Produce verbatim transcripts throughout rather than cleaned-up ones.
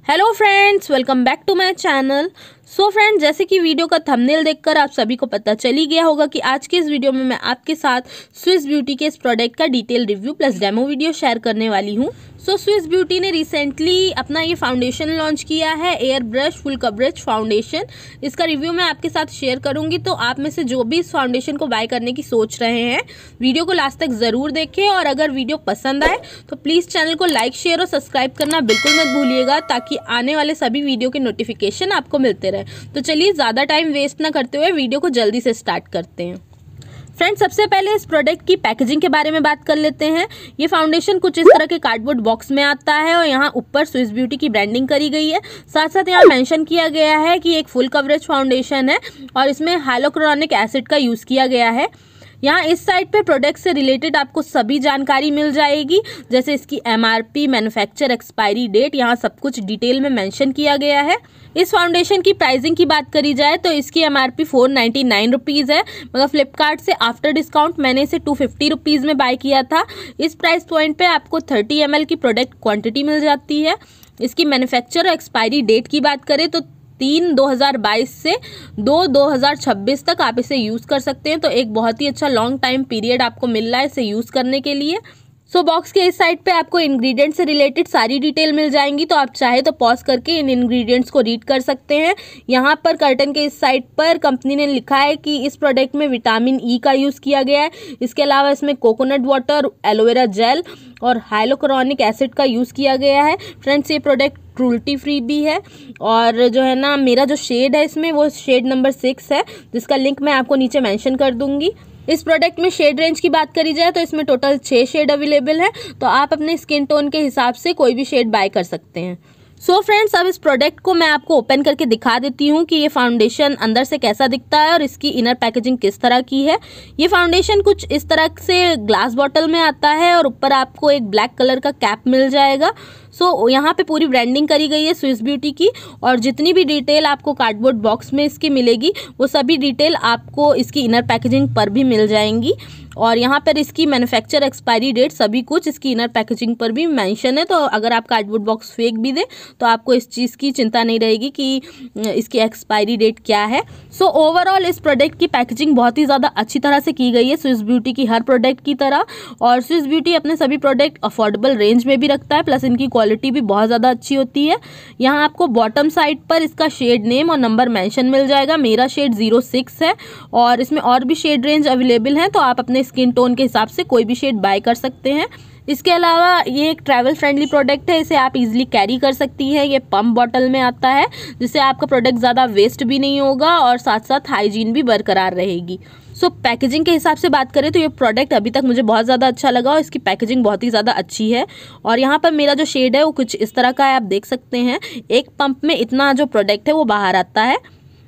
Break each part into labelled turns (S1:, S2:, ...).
S1: Hello friends, welcome back to my channel. So friends, जैसे कि video का thumbnail देखकर आप सभी को पता चल ही गया होगा कि आज के इस वीडियो में मैं आपके साथ स्विस ब्यूटी के इस प्रोडक्ट का detail review plus demo video share करने वाली हूं। सो स्विस ब्यूटी ने रिसेंटली अपना ये फाउंडेशन लॉन्च किया है, air brush full coverage foundation. इसका रिव्यू मैं आपके साथ शेयर करूंगी, तो आप में से जो भी इस फाउंडेशन को बाय करने की सोच रहे हैं वीडियो को लास्ट तक ज़रूर देखें। और अगर वीडियो पसंद आए तो प्लीज़ चैनल को लाइक शेयर और सब्सक्राइब करना बिल्कुल मत भूलिएगा, ताकि आने वाले सभी वीडियो के नोटिफिकेशन आपको मिलते रहे। तो चलिए ज़्यादा टाइम वेस्ट ना करते हुए वीडियो को जल्दी से स्टार्ट करते हैं। फ्रेंड्स, सबसे पहले इस प्रोडक्ट की पैकेजिंग के बारे में बात कर लेते हैं। ये फाउंडेशन कुछ इस तरह के कार्डबोर्ड बॉक्स में आता है और यहाँ ऊपर स्विस ब्यूटी की ब्रांडिंग करी गई है। साथ साथ यहाँ मेंशन किया गया है कि एक फुल कवरेज फाउंडेशन है और इसमें हाइलोक्रोनिक एसिड का यूज़ किया गया है। यहाँ इस साइड पे प्रोडक्ट से रिलेटेड आपको सभी जानकारी मिल जाएगी, जैसे इसकी एमआरपी, मैन्युफैक्चर एक्सपायरी डेट, यहाँ सब कुछ डिटेल में मेंशन किया गया है। इस फाउंडेशन की प्राइसिंग की बात करी जाए तो इसकी MRP four ninety nine rupees है, मगर फ्लिपकार्ट से आफ्टर डिस्काउंट मैंने इसे टू फिफ्टी रुपीज़ में बाय किया था। इस प्राइस पॉइंट पे आपको थर्टी एम एल की प्रोडक्ट क्वांटिटी मिल जाती है। इसकी मैन्युफैक्चर और एक्सपायरी डेट की बात करें तो तीन दो हज़ार बाईस से दो दो हज़ार छब्बीस तक आप इसे यूज़ कर सकते हैं। तो एक बहुत ही अच्छा लॉन्ग टाइम पीरियड आपको मिल रहा है इसे यूज़ करने के लिए। सो so, बॉक्स के इस साइड पे आपको इंग्रेडिएंट से रिलेटेड सारी डिटेल मिल जाएंगी, तो आप चाहे तो पॉज करके इन इंग्रेडिएंट्स को रीड कर सकते हैं। यहाँ पर कर्टन के इस साइड पर कंपनी ने लिखा है कि इस प्रोडक्ट में विटामिन ई का यूज़ किया गया है। इसके अलावा इसमें कोकोनट वाटर, एलोवेरा जेल और हाइलोक्रोनिक एसिड का यूज़ किया गया है। फ्रेंड्स, ये प्रोडक्ट क्रूल्टी फ्री भी है और जो है ना, मेरा जो शेड है इसमें वो शेड नंबर सिक्स है, जिसका लिंक मैं आपको नीचे मेंशन कर दूंगी। इस प्रोडक्ट में शेड रेंज की बात करी जाए तो इसमें टोटल छः शेड अवेलेबल है, तो आप अपने स्किन टोन के हिसाब से कोई भी शेड बाय कर सकते हैं। सो so फ्रेंड्स, अब इस प्रोडक्ट को मैं आपको ओपन करके दिखा देती हूँ कि ये फाउंडेशन अंदर से कैसा दिखता है और इसकी इनर पैकेजिंग किस तरह की है। ये फाउंडेशन कुछ इस तरह से ग्लास बॉटल में आता है और ऊपर आपको एक ब्लैक कलर का कैप मिल जाएगा। सो so, यहाँ पे पूरी ब्रांडिंग करी गई है स्विस ब्यूटी की, और जितनी भी डिटेल आपको कार्डबोर्ड बॉक्स में इसकी मिलेगी वो सभी डिटेल आपको इसकी इनर पैकेजिंग पर भी मिल जाएंगी। और यहाँ पर इसकी मैन्युफैक्चर एक्सपायरी डेट सभी कुछ इसकी इनर पैकेजिंग पर भी मेंशन है, तो अगर आप कार्डबोर्ड बॉक्स फेंक भी दें तो आपको इस चीज़ की चिंता नहीं रहेगी कि इसकी एक्सपायरी डेट क्या है। सो so, ओवरऑल इस प्रोडक्ट की पैकेजिंग बहुत ही ज़्यादा अच्छी तरह से की गई है स्विस ब्यूटी की हर प्रोडक्ट की तरह। और स्विस ब्यूटी अपने सभी प्रोडक्ट अफोर्डेबल रेंज में भी रखता है, प्लस इनकी क्वालिटी भी बहुत ज़्यादा अच्छी होती है। यहाँ आपको बॉटम साइड पर इसका शेड नेम और नंबर मेंशन मिल जाएगा। मेरा शेड जीरो सिक्स है और इसमें और भी शेड रेंज अवेलेबल है, तो आप अपने स्किन टोन के हिसाब से कोई भी शेड बाय कर सकते हैं। इसके अलावा ये एक ट्रैवल फ्रेंडली प्रोडक्ट है, इसे आप इजीली कैरी कर सकती है। ये पम्प बॉटल में आता है, जिससे आपका प्रोडक्ट ज़्यादा वेस्ट भी नहीं होगा और साथ साथ हाइजीन भी बरकरार रहेगी। सो so, पैकेजिंग के हिसाब से बात करें तो ये प्रोडक्ट अभी तक मुझे बहुत ज़्यादा अच्छा लगा और इसकी पैकेजिंग बहुत ही ज़्यादा अच्छी है। और यहाँ पर मेरा जो शेड है वो कुछ इस तरह का है, आप देख सकते हैं। एक पंप में इतना जो प्रोडक्ट है वो बाहर आता है।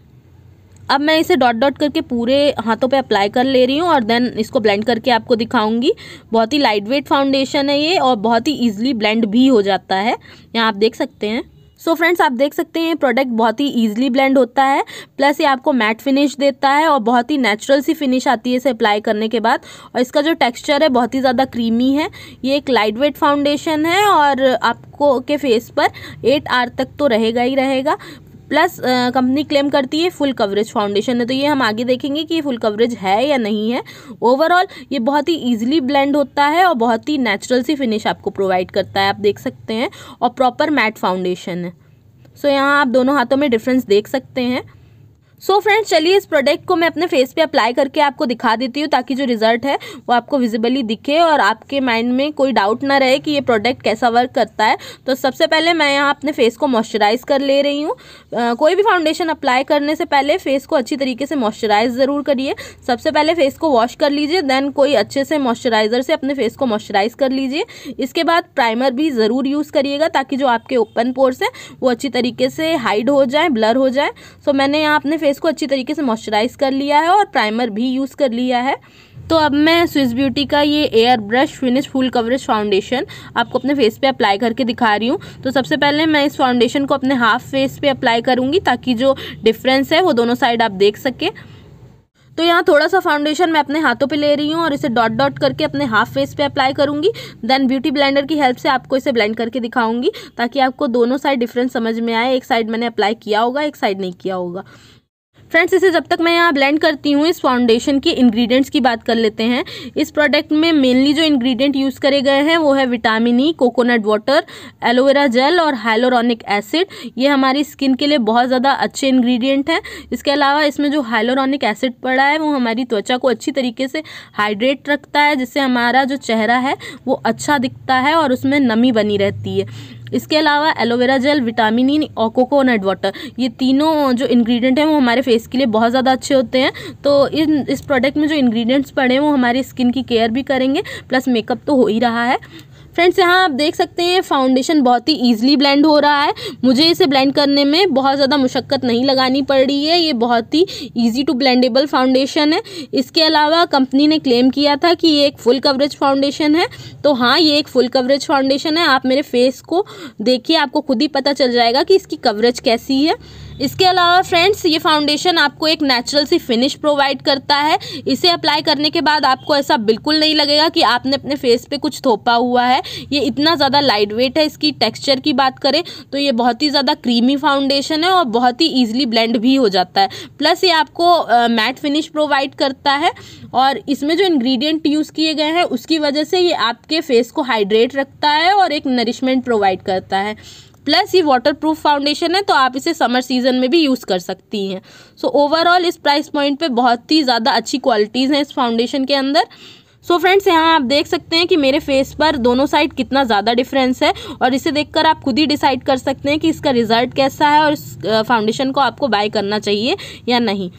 S1: अब मैं इसे डॉट डॉट करके पूरे हाथों पे अप्लाई कर ले रही हूँ और देन इसको ब्लेंड करके आपको दिखाऊंगी। बहुत ही लाइट वेट फाउंडेशन है ये और बहुत ही ईजिली ब्लेंड भी हो जाता है, यहाँ आप देख सकते हैं। सो so फ्रेंड्स, आप देख सकते हैं प्रोडक्ट बहुत ही ईजिली ब्लेंड होता है, प्लस ये आपको मैट फिनिश देता है और बहुत ही नेचुरल सी फिनिश आती है इसे अप्लाई करने के बाद। और इसका जो टेक्सचर है बहुत ही ज़्यादा क्रीमी है। ये एक लाइट वेट फाउंडेशन है और आपको के फेस पर एट आवर तक तो रहेगा ही रहेगा। प्लस कंपनी क्लेम करती है फुल कवरेज फाउंडेशन है, तो ये हम आगे देखेंगे कि ये फुल कवरेज है या नहीं है। ओवरऑल ये बहुत ही इजीली ब्लेंड होता है और बहुत ही नेचुरल सी फिनिश आपको प्रोवाइड करता है, आप देख सकते हैं। और प्रॉपर मैट फाउंडेशन है। सो so, यहाँ आप दोनों हाथों में डिफरेंस देख सकते हैं। सो so फ्रेंड्स, चलिए इस प्रोडक्ट को मैं अपने फेस पे अप्लाई करके आपको दिखा देती हूँ, ताकि जो रिजल्ट है वो आपको विजिबली दिखे और आपके माइंड में कोई डाउट ना रहे कि ये प्रोडक्ट कैसा वर्क करता है। तो सबसे पहले मैं यहाँ अपने फेस को मॉइस्चराइज कर ले रही हूँ। कोई भी फाउंडेशन अप्लाई करने से पहले फेस को अच्छी तरीके से मॉइस्चराइज ज़रूर करिए। सबसे पहले फेस को वॉश कर लीजिए, देन कोई अच्छे से मॉइस्चराइज़र से अपने फेस को मॉइस्चराइज कर लीजिए। इसके बाद प्राइमर भी ज़रूर यूज़ करिएगा, ताकि जो आपके ओपन पोर्स हैं वो अच्छी तरीके से हाइड हो जाए, ब्लर हो जाए। सो मैंने यहाँ अपने फेस को अच्छी तरीके से मॉइस्चराइज कर लिया है और प्राइमर भी यूज़ कर लिया है। तो अब मैं स्विस ब्यूटी का ये air brush finish full coverage foundation आपको अपने फेस पे अप्लाई करके दिखा रही हूँ। तो सबसे पहले मैं इस फाउंडेशन को अपने हाफ फेस पे अप्लाई करूँगी, ताकि जो डिफरेंस है वो दोनों साइड आप देख सकें। तो यहाँ थोड़ा सा फाउंडेशन मैं अपने हाथों पे ले रही हूँ और इसे डॉट डॉट करके अपने हाफ फेस पे अप्लाई करूँगी। देन ब्यूटी ब्लेंडर की हेल्प से आपको इसे ब्लेंड करके दिखाऊंगी ताकि आपको दोनों साइड डिफरेंस समझ में आए। एक साइड मैंने अप्लाई किया होगा, एक साइड नहीं किया होगा। फ्रेंड्स, इसे जब तक मैं यहाँ ब्लेंड करती हूँ, इस फाउंडेशन के इंग्रेडिएंट्स की बात कर लेते हैं। इस प्रोडक्ट में मेनली जो इंग्रेडिएंट यूज़ करे गए हैं वो है vitamin E, coconut water, aloe vera gel और हाइलोरॉनिक एसिड। ये हमारी स्किन के लिए बहुत ज़्यादा अच्छे इंग्रेडिएंट हैं। इसके अलावा इसमें जो हाइलोरॉनिक एसिड पड़ा है वो हमारी त्वचा को अच्छी तरीके से हाइड्रेट रखता है, जिससे हमारा जो चेहरा है वो अच्छा दिखता है और उसमें नमी बनी रहती है। इसके अलावा एलोवेरा जेल, विटामिन ई और कोकोनट वाटर, ये तीनों जो इंग्रेडिएंट हैं वो हमारे फेस के लिए बहुत ज़्यादा अच्छे होते हैं। तो इन इस प्रोडक्ट में जो इंग्रेडिएंट्स पड़े हैं वो हमारी स्किन की केयर भी करेंगे, प्लस मेकअप तो हो ही रहा है। फ्रेंड्स, यहाँ आप देख सकते हैं फाउंडेशन बहुत ही ईजिली ब्लेंड हो रहा है। मुझे इसे ब्लेंड करने में बहुत ज़्यादा मुशक्क़त नहीं लगानी पड़ रही है। ये बहुत ही इजी टू ब्लेंडेबल फाउंडेशन है। इसके अलावा कंपनी ने क्लेम किया था कि ये एक फुल कवरेज फाउंडेशन है। तो हाँ, ये एक फुल कवरेज फाउंडेशन है। आप मेरे फेस को देखिए, आपको खुद ही पता चल जाएगा कि इसकी कवरेज कैसी है। इसके अलावा फ्रेंड्स, ये फाउंडेशन आपको एक नेचुरल सी फिनिश प्रोवाइड करता है। इसे अप्लाई करने के बाद आपको ऐसा बिल्कुल नहीं लगेगा कि आपने अपने फेस पे कुछ थोपा हुआ है। ये इतना ज़्यादा लाइट वेट है। इसकी टेक्सचर की बात करें तो ये बहुत ही ज़्यादा क्रीमी फाउंडेशन है और बहुत ही ईजिली ब्लेंड भी हो जाता है। प्लस ये आपको मैट फिनिश प्रोवाइड करता है और इसमें जो इंग्रेडिएंट यूज़ किए गए हैं उसकी वजह से ये आपके फेस को हाइड्रेट रखता है और एक नरिशमेंट प्रोवाइड करता है। प्लस ये वाटर प्रूफ फाउंडेशन है, तो आप इसे समर सीजन में भी यूज़ कर सकती हैं। सो ओवरऑल इस प्राइस पॉइंट पे बहुत ही ज़्यादा अच्छी क्वालिटीज़ हैं इस फाउंडेशन के अंदर। सो so फ्रेंड्स, यहाँ आप देख सकते हैं कि मेरे फेस पर दोनों साइड कितना ज़्यादा डिफरेंस है और इसे देखकर आप खुद ही डिसाइड कर सकते हैं कि इसका रिजल्ट कैसा है और इस फाउंडेशन को आपको बाय करना चाहिए या नहीं।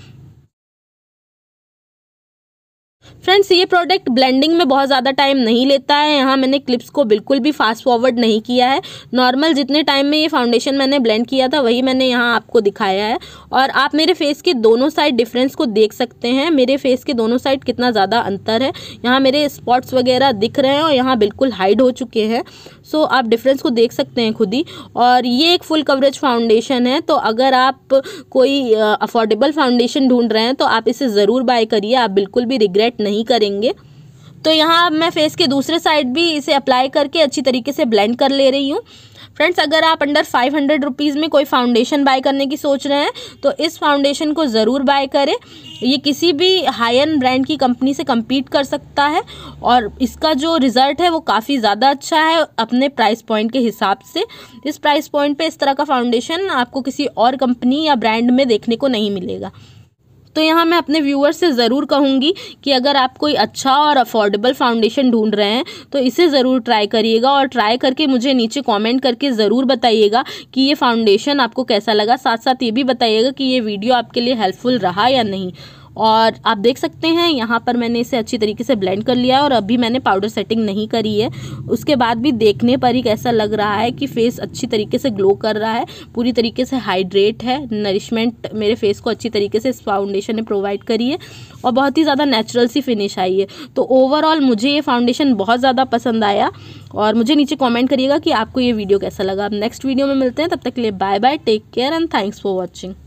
S1: फ्रेंड्स, ये प्रोडक्ट ब्लेंडिंग में बहुत ज़्यादा टाइम नहीं लेता है। यहाँ मैंने क्लिप्स को बिल्कुल भी फास्ट फॉरवर्ड नहीं किया है। नॉर्मल जितने टाइम में ये फाउंडेशन मैंने ब्लेंड किया था वही मैंने यहाँ आपको दिखाया है और आप मेरे फेस के दोनों साइड डिफरेंस को देख सकते हैं। मेरे फेस के दोनों साइड कितना ज़्यादा अंतर है। यहाँ मेरे स्पॉट्स वगैरह दिख रहे हैं और यहाँ बिल्कुल हाइड हो चुके हैं। सो आप डिफरेंस को देख सकते हैं खुद ही। और ये एक फुल कवरेज फाउंडेशन है, तो अगर आप कोई अफोर्डेबल फाउंडेशन ढूंढ रहे हैं तो आप इसे ज़रूर बाय करिए। आप बिल्कुल भी रिग्रेट नहीं करेंगे। तो यहाँ मैं फेस के दूसरे साइड भी इसे अप्लाई करके अच्छी तरीके से ब्लेंड कर ले रही हूँ। फ्रेंड्स, अगर आप अंडर फाइव हंड्रेड रुपीज़ में कोई फाउंडेशन बाय करने की सोच रहे हैं तो इस फाउंडेशन को ज़रूर बाय करें। ये किसी भी हाई एंड ब्रांड की कंपनी से compete कर सकता है और इसका जो रिज़ल्ट है वो काफ़ी ज़्यादा अच्छा है अपने प्राइस पॉइंट के हिसाब से। इस प्राइस पॉइंट पे इस तरह का फाउंडेशन आपको किसी और कंपनी या ब्रांड में देखने को नहीं मिलेगा। तो यहाँ मैं अपने व्यूअर्स से ज़रूर कहूँगी कि अगर आप कोई अच्छा और अफोर्डेबल फाउंडेशन ढूंढ रहे हैं तो इसे ज़रूर ट्राई करिएगा और ट्राई करके मुझे नीचे कमेंट करके ज़रूर बताइएगा कि ये फाउंडेशन आपको कैसा लगा। साथ साथ ये भी बताइएगा कि ये वीडियो आपके लिए हेल्पफुल रहा या नहीं। और आप देख सकते हैं यहाँ पर मैंने इसे अच्छी तरीके से ब्लेंड कर लिया है और अभी मैंने पाउडर सेटिंग नहीं करी है। उसके बाद भी देखने पर ही कैसा लग रहा है कि फेस अच्छी तरीके से ग्लो कर रहा है, पूरी तरीके से हाइड्रेट है। नरिशमेंट मेरे फेस को अच्छी तरीके से इस फाउंडेशन ने प्रोवाइड करी है और बहुत ही ज़्यादा नेचुरल सी फिनिश आई है। तो ओवरऑल मुझे ये फाउंडेशन बहुत ज़्यादा पसंद आया और मुझे नीचे कॉमेंट करिएगा कि आपको ये वीडियो कैसा लगा। अब नेक्स्ट वीडियो में मिलते हैं, तब तक के लिए bye bye, take care and thanks for watching.